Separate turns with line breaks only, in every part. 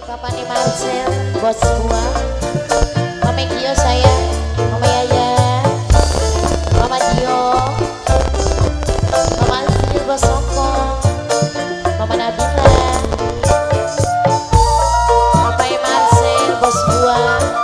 Papa nih Marcel, bos gua. Mama Gio sayang, Mama Yaya, Mama Gio, Mama Azril, bos Songkong, Mama Nabila, Papa nih Marcel, bos gua.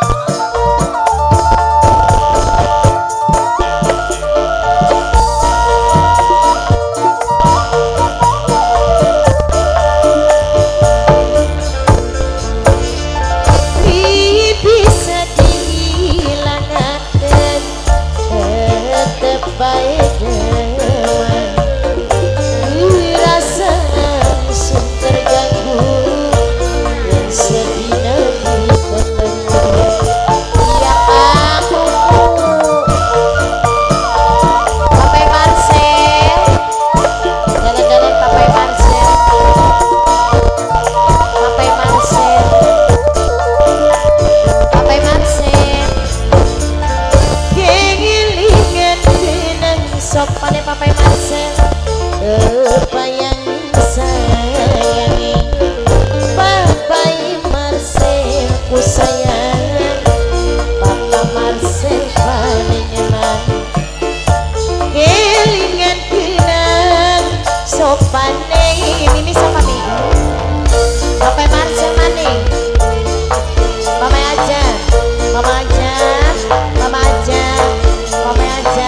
Sopane Papa Marcel, apa yang sayangi Papa Marcel ku sayang, Papa Marcel paling enak. Kelingan kenang sopane ini sopane Papa Marcel maning, Mama aja, Mama aja, Mama aja, Mama aja.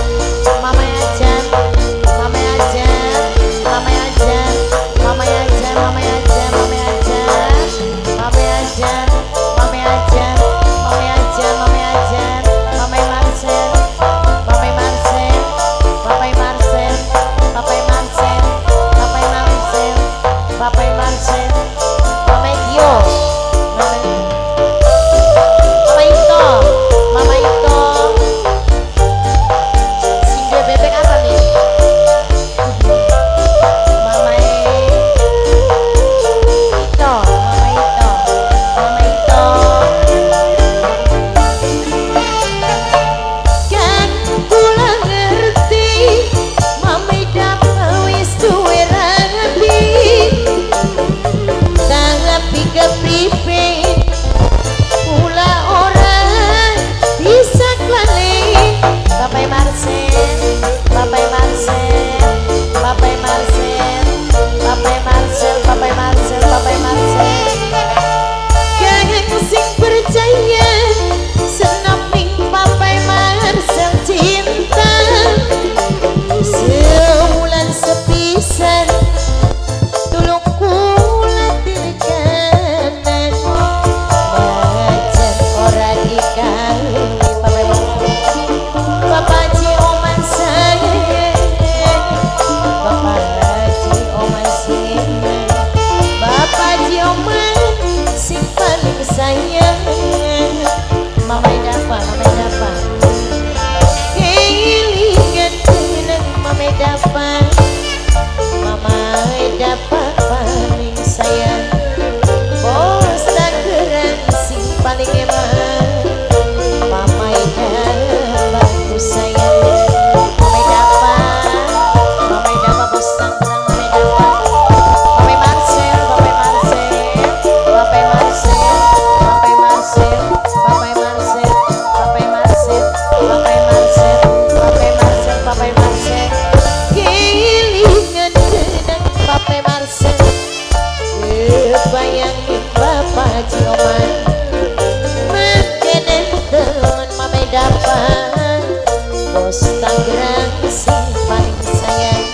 Bayangin Bapak Cioman mengkenen teman mame dapat bos Tangerang sing paling sayang.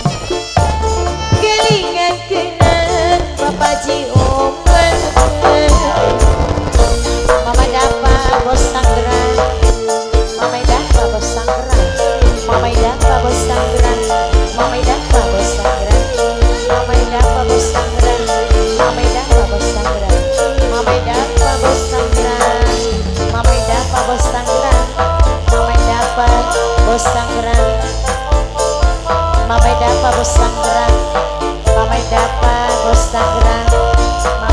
Kelingan kenang Bapak Cioman mama dapat bos Tangerang, mama dapat bos Tangerang, mama dapat bos Tangerang, mama dapat bos Tangerang, mama dapat bos Tangerang, mama dapat bos Tangerang, mama dapat bos Tangerang, mama dapat bos Tangerang, mama dapat bos Tangerang, mama dapat bos Tangerang, mama dapat bos Tangerang.